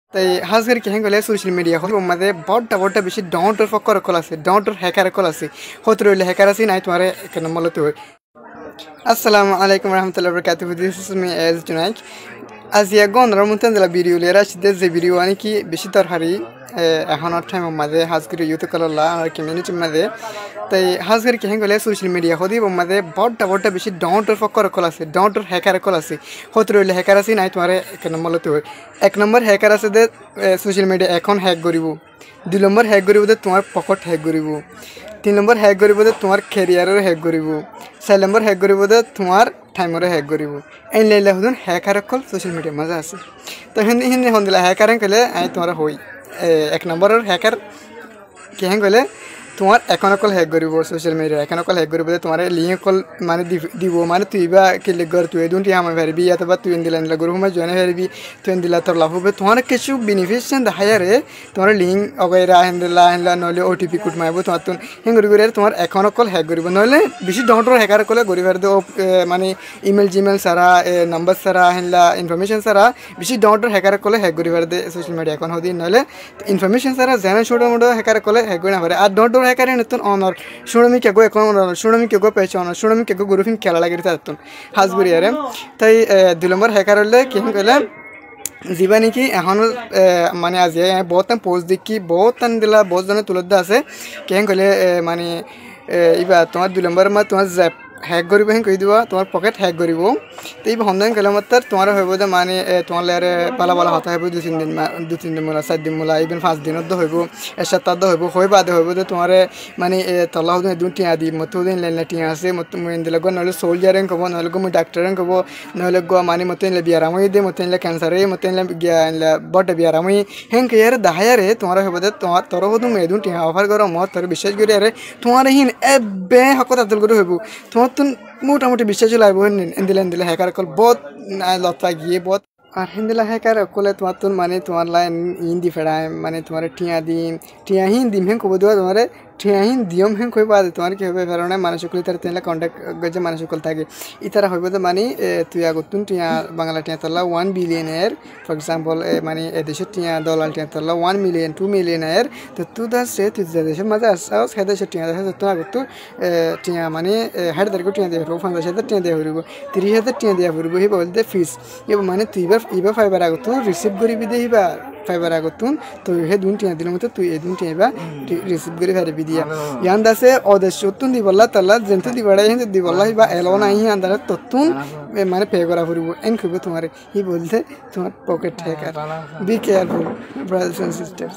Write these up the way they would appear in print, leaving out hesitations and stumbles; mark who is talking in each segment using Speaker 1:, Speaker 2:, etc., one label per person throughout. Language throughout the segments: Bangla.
Speaker 1: তাই হাজগর কি হেঙ্গলে সোশ্যাল মিডিয়া হল মধ্যে বড়টা বেশি ডাউনটোর ফকর কল আছে ডাউনটোর হ্যাকার কল আছে হতে রইলে হ্যাকার আছে নাই তোমার কেন মলতে হয় আসসালামু আলাইকুম রহমতুল্লাহ বরকাতুহু দিস ইজ মি এজ টুনাইট আজিয়া গনর মুতানদলা ভিডিও লেরা সিদে যে ভিডিও আনি কি বেশি দরকারি এখন টাইম মধ্যে হাজগর ইউতে কললা আর কমিউনিটি মধ্যে তাই হাজগর কি হেঙ্গলে সোশ্যাল মিডিয়া হদি মধ্যে বড়টা বেশি ডাউনটোর ফকর কল আছে ডাউনটোর হ্যাকার কল আছে হতে রইলে হ্যাকার আছে নাই তোমার কেন মলতে হয় এক নম্বর হ্যাকার আছে দে সোশ্যাল মিডিয়া এখন হ্যাক করিব দুই নম্বর হ্যাক করিব দে তোমার পকেট হ্যাক করিব তিন নম্বর হ্যাক করিব দে তোমার ক্যারিয়ারও হ্যাক করিব চার নম্বর হ্যাক করিব দে তোমার টাইমরে হ্যাক করিব এই লাইলা হুদুন হ্যাকার কল সোশ্যাল মিডিয়া মজা আছে তো হিন্দি হিন্দি হন্দিলা হ্যাকার কলে আই তোমার হই এক নম্বরের হ্যাকার কি হ্যাঁ কলে তোমার এখন কল হ্যাক করিব সোশ্যাল মিডিয়া এখন কল হ্যাক করিব তোমার লিঙ্ক কল মানে দিব মানে তুই বা ক্লিক কর তুই দুটি আমার ভেরবি অথবা তুই দিলা গ্রুপ মে জয়েন ভেরবি তুই দিলা তোর লাভ হবে তোমার কিছু বেনিফিশিয়ান দেখায়ারে তোমার লিঙ্ক অগৈরা হেন্দিলা হেন্দিলা নহলে ওটিপি কোড মাইব তোমার তুন হেঁ করি করে তোমার এখন কল হ্যাক করিব নহলে বেশি ডাউনটোর হ্যাকার কলে করি ফের দে মানে ইমেল জিমেল সারা নাম্বার সারা হেন্দিলা ইনফরমেশন সারা বেশি ডাউনটোর হ্যাকার কলে হ্যাক করি ফের দে সোশ্যাল মিডিয়া এখন হদি নহলে ইনফরমেশন সারা জানা ছোট মোটো হ্যাকার কলে হ্যাক করি না পারে আর ডাউনটোর হ্যাকার নতুন অনর শুনমি কেগো এখন শুনমি কেগো পেছ অনর শুনমি কেগো গ্রুপিন খেলা লাগি তাতুন হাজগুড়ি আরে তাই দুই নম্বর হ্যাকার হলে কি কইলে যা নাকি এখন মানে আজি বহুত পোস্ট দেখি বহুত দিলা বহুত জনে তুলদ আছে কেন কইলে মানে ইবা তোমার দুই নম্বর মা তোমার হ্যাক করিব হেঁ কই দিব তোমার পকেট হ্যাক করিব তো এই সন্ধান গেলে মাত্র তোমার হইব যে মানে তোমার লেয়ারে পালা পালা হতা হইব দু তিন দিন মোলা 4 দিন মোলা ইভেন 5 দিনত হইব এক সপ্তাহ হইব হই বাদে হইব যে তোমার মানে তলা হদে দুন টিয়া দি মতো দিন লাইন টিয়া আছে মতো মুই দিলে গো নহলে সোলজারেন কব নহলে গো মুই ডাক্তারেন কব নহলে গো মানে মতো লে বিয়ারামই দে মতো লে ক্যান্সারে মতো লে বট বিয়ারামই হেন কেয়ার দাহায়ারে তোমার হইব যে তোমার তর হদু মেদুন টিয়া অফার করো মত তোর বিশ্বাস করি আরে তোমার হিন এবে হকত আদল করে হইব তোমার মোটামুটি বিশ্বাস লাগবে দিলে হ্যাকার কল বহুত লতা গিয়ে বহুত আর হিন্দিলা হ্যাকার কলে তোমার তুন মানে তোমার লাইন হিন্দি ফেড়ায় মানে তোমার টিয়া দিম হেঁ কব দেওয়া তোমার ঠিয়াহিন দিয়ম হেঁ কইবা তোমার কি হবে কারণে মানুষ সকল তার তেলা কন্টাক্ট গজে মানুষ সকল থাকে ইতারা হইব যে মানে তুই আগতুন টিয়া বাংলা টিয়া তলা 1 বিলিয়নের ফর এক্সাম্পল মানে এদেশে টিয়া ডলার টিয়া তলা 1 মিলিয়ন 2 মিলিয়নের তো তুই দাসে তুই দেশের মাঝে আসাও সেদেশে টিয়া দেশে তো আগতু টিয়া মানে হাড় দরগো টিয়া দেব 50,000 টিয়া দেব হইব 30,000 টিয়া দেব হইব হি বলতে ফিস এব মানে তুই ইবা ফাইবার আগতু রিসিভ করিবি দেহিবা ফাইবার আগতুন তো হে দুন টিয়া দিল মতো তুই এই দুন টিয়া বা রিসিভ করি ফাইবি দিয়া ইয়ান দাসে অদেশতুন দিবল্লা তালা জেনতু দিবাড়াই হিন দিবল্লা বা এলন আই আন্দারে ততুন মানে পে করা পড়িব এন কইব তোমারে হি বলতে তোমার pocket hacker be careful brothers and sisters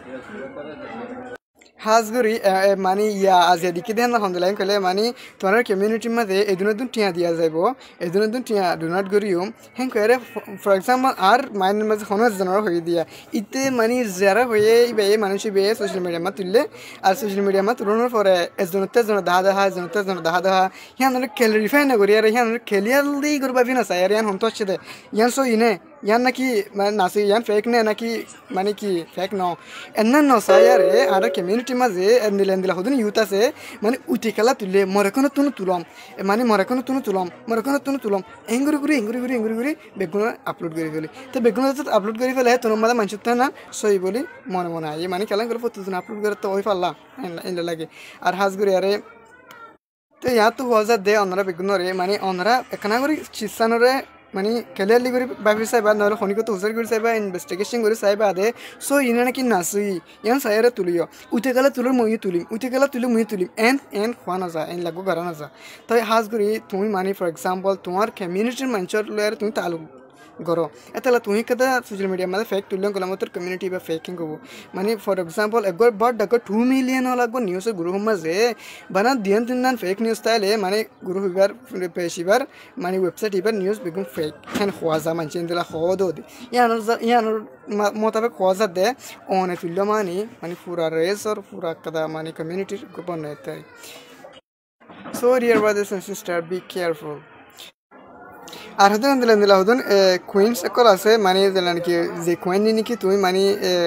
Speaker 1: হাজগুড়ি মানে ইয়া আজ এদিকে দেন হন্দলাইন কলে মানে তোমার কমিউনিটির মধ্যে এদিন টিয়া দিয়া যাইব এদিন টিয়া ডোনাট করিও হেন কয়ে ফর এক্সাম্পল আর মাইন্ডের মাঝে হনজ জনের হয়ে দিয়া ইতে মানে যারা হয়ে বে মানুষ বে সোশ্যাল মিডিয়া মা তুললে আর সোশ্যাল মিডিয়া মা তুলনোর পরে এজনতে জন দাহা হিয়ান ক্যালোরিফাই না করি আর হিয়ান খেলিয়াল দি করবা না চাই আর ইয়ান হন্ত হচ্ছে দে ইয়ান সো ইনে ইয়ান নাকি মানে নাচি ইয়ান ফেক নে নাকি মানে কি ফেক ন এন নচাই আরে আর কমিউনিটি মাঝে দিলা হদিন ইউথ আছে মানে উঠি খেলা তুললে মরেখনো তুনো তুলম মানে মরেখনো তুনো তুলম এঙ্গুরি ঘুরি বেগুন আপলোড করে ফেলি তো বেগুন আপলোড করে ফেলে তোর মাঝে মানুষ না সই বলি মনে আই মানে খেলা করে প্রতিদিন আপলোড করে তো ওই পারলা এনে লাগে আর হাজগুড়ি আরে তো ইয়া তো হওয়া দে অনরা বেগুনরে মানে অনরা এখানা করে চিসানরে মানে ক্লিয়ারলি করে ভাবি চাইবা নহলে খনিকত হুচার করে চাইবা ইনভেস্টিগেশন করে চাইবা দে সো ইনে নাকি নাচি ইয়ান চাইরে তুলিও উঠে গেলে তুলোর মই তুলিম এন খোয়া নাযা এন লাগো গারা নাযা তাই হাজ করি তুমি মানে ফর এক্সাম্পল তোমার কমিউনিটির মানুষের লয়ার তুমি তালুক গরো এতলা তুমি কেদা সোশ্যাল মিডিয়া মানে ফেক তুললে গেলাম তোর কমিউনিটি বা ফেকিং হবো মানে ফর এক্সাম্পল একবার বড় ডাক 2 মিলিয়ন লাগবো নিউজের গ্রুপ মাঝে বানা দিন ফেক নিউজ তাইলে মানে গ্রুপ ইবার পেশিবার মানে ওয়েবসাইট ইবার নিউজ বেগুন ফেক হ্যান হওয়া যা মানছে দিলা হওয়া দো দি ইয়ানোর মোতাবেক হওয়া যা দে অনে তুলল মানে পুরা রেস আর পুরা কাদা মানে কমিউনিটির গোপন তাই so dear brothers and sister be careful আর হদন দিলা হদন কুইন্স একল আছে মানে দিলা নাকি যে কুইন নাকি তুমি মানে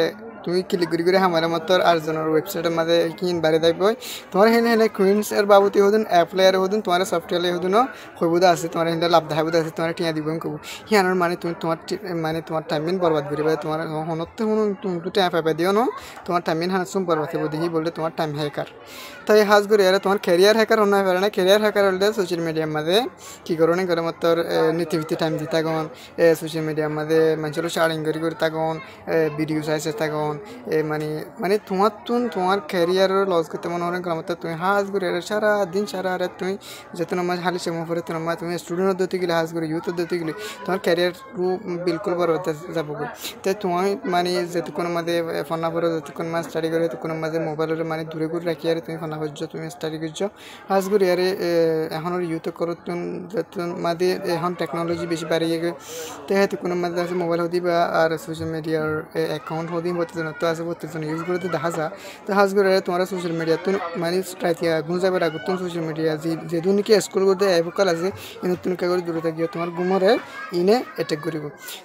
Speaker 1: তুমি ক্লিক করে আমার মতর আর্জনের ওয়েবসাইটের মাঝে কিন বাড়ি দেখব তোমার হেনে হেনে কুইন্স এর বাবুতি হদুন অ্যাপ্লায়ার হদুন তোমার সফটওয়্যার হদুন হইবুদা আছে তোমার হেনে লাভ দেখাবুদা আছে তোমার টিয়া দিব কব হিয়ানোর মানে তুমি তোমার টাইমিন বরবাদ করিবা তোমার হনতে হন তুমি টাইম পাইবা দিও না তোমার টাইমিন হানসুম বরবাদ হইব দেখি বললে তোমার টাইম হ্যাকার তাই হাজ করে আর তোমার ক্যারিয়ার হ্যাকার হন পারে না ক্যারিয়ার হ্যাকার হলে সোশ্যাল মিডিয়ার মাঝে কি করো না করে মতর নীতিভিত্তি টাইম দিতা গন সোশ্যাল মিডিয়ার মাঝে মানুষের শাড়িং করে থাকুন ভিডিও চাইছে থাকুন মানে তোমার ক্যারিয়ারের লস করতে মনে হয় আমার তুমি হাজ করে সারা দিন সারা রাত তুমি যেত মাঝে হালি সেমো পরে তোমার তুমি স্টুডেন্টের দিতে গেলে হাজ করে ইউথের দিতে গেলে তোমার ক্যারিয়ার বিলকুল বড় হতে যাবো তাই তোমার মানে যেতক্ষণ মাঝে ফোনা পড়ো যতক্ষণ মাঝে স্টাডি করে ততক্ষণ মাঝে মোবাইলের মানে দূরে করে রাখি আর তুমি ফোনা করছো তুমি স্টাডি করছো হাজ করে আরে এখন ইউথ করো তুমি মাঝে এখন টেকনোলজি বেশি বাড়িয়ে গে তো হয়তো কোনো মাঝে আছে মোবাইল হতে বা আর সোশ্যাল মিডিয়ার অ্যাকাউন্ট হতে প্রতিজন তো আছে প্রতিজন ইউজ করতে দেখা যা তো হাজ করে তোমার সোশ্যাল মিডিয়া তুমি মানে ট্রাইতিয়া গুণ যাবে রাখো তুমি সোশ্যাল মিডিয়া যে দুনিকে স্কুল করতে অ্যাপকাল আছে কিন্তু তুমি কে করে দূরে থাকিও তোমার ঘুমরে ইনে অ্যাটাক করিব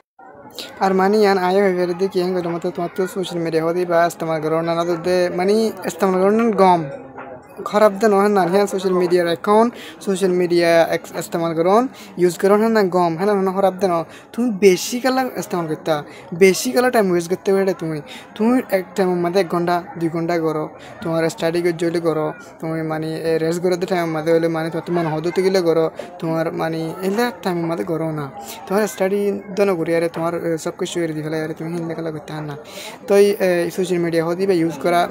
Speaker 1: আর মানে ইয়ান আয় হয়ে গেলে দেখি হেন করে মতো তোমার তো সোশ্যাল মিডিয়া হতে বা ইস্তেমাল করো না মানে ইস্তেমাল করো গম খারাপ দেন হয় না হ্যাঁ সোশ্যাল মিডিয়ার অ্যাকাউন্ট সোশ্যাল মিডিয়া ইস্তেমাল করুন ইউজ করুন হ্যাঁ না গম হ্যাঁ না খারাপ দেন তুমি বেশি কালা ইস্তেমাল করতে বেশি কালা টাইম ওয়েস্ট করতে পারে তুমি এক টাইমের মধ্যে 1 ঘন্টা 2 ঘন্টা করো তোমার স্টাডি করে করো তুমি মানে রেস্ট করতে টাইমের মধ্যে হলে মানে তোমার হদতে গেলে করো তোমার মানে এগুলা টাইমের মধ্যে করো না তোমার স্টাডি দনো করি আরে তোমার সব কিছু দিয়ে ফেলে আরে তুমি হিন্দে কালা করতে হয় না তো এই সোশ্যাল মিডিয়া হতে বা ইউজ করা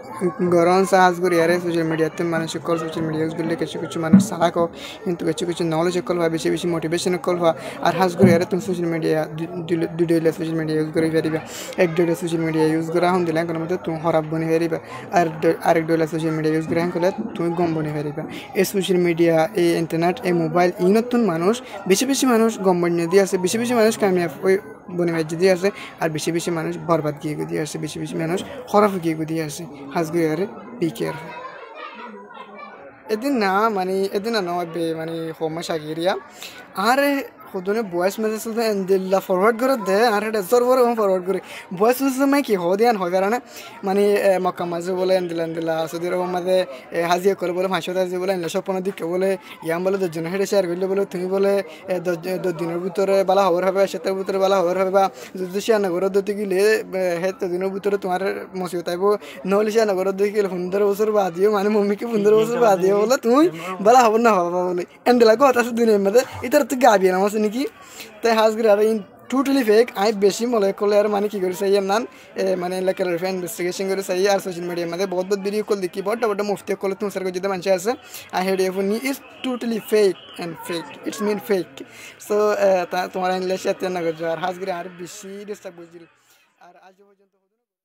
Speaker 1: গরম সাহায্য করি আরে সোশ্যাল মিডিয়াতে মানুষ সকল সোশ্যাল মিডিয়া ইউজ করলে কিছু মানুষ সাহায্য কিন্তু কিছু নলেজ কল হয় বেশি মোটিভেশন কল হয় আর হাজ করে আরে তুমি সোশ্যাল মিডিয়া দুইটা সোশ্যাল মিডিয়া ইউজ করে ফেরিবা এক দুইটা সোশ্যাল মিডিয়া ইউজ করা হন দিলে কোনো মতো তুমি খারাপ বনে ফেরিবা আর আরেক দুইটা সোশ্যাল মিডিয়া ইউজ করে করলে তুমি গম বনে ফেরিবা এই সোশ্যাল মিডিয়া এই ইন্টারনেট এই মোবাইল এই নতুন মানুষ বেশি মানুষ গম বনে দিয়ে আছে বেশি মানুষ কামিয়াব ওই বনে মাঝে দিয়ে আছে আর বেশি মানুষ বরবাদ গিয়ে দিয়ে আসে বেশি মানুষ খারাপ গিয়ে দিয়ে আসে হাজ করে আরে বি কেয়ারফুল এদিন না মানে এদিন না নয় মানে সমস্যা গিরিয়া আর খুদনে ভয়েস মেসেজ দিল্লা ফরওয়ার্ড করে দে আর এটা সর্বর ফরওয়ার্ড করে ভয়েস মেসেজ মানে কি হদিয়ান হয় কারণে মানে মক্কা মাঝে বলে দিলা সৌদি আরব মাঝে হাজিয়া করে বলে 500 হাজিয়া বলে স্বপ্ন দিকে বলে ইয়াম বলে 10 জনের হেঁটে শেয়ার করলে বলে তুমি বলে 10 দিনের ভিতরে বালা খবর হবে 7 ভিতরে বালা খবর হবে বা যদি শেয়ার না করে দিতে গেলে হে 10 দিনের ভিতরে তোমার মুসিবত আইব নহলে শেয়ার না করে দিতে গেলে 15 বছর বাদ দিও মানে মম্মিকে 15 বছর বাদ দিও বলে তুমি বালা খবর না হবা বলে এন্ডেলা কথা আছে দুনিয়ার মধ্যে এটার তো গাবি না আছে নাকি তাই হাজ করে আর টোটালি ফেক আই বেশি মনে করলে আর মানে কি করে চাই নান মানে এলাকার ইনভেস্টিগেশন করে চাই আর সোশ্যাল মিডিয়ার মধ্যে বহুত ভিডিও কল দেখি বড় মুফতি কল তুমি সার যদি মানুষ আছে আই হেড এফ নি is totally fake and fake it's mean fake so তোমার ইংলিশ এত না করছো আর হাজ করে আর বেশি ডিস্টার্ব বুঝিল আর আজ পর্যন্ত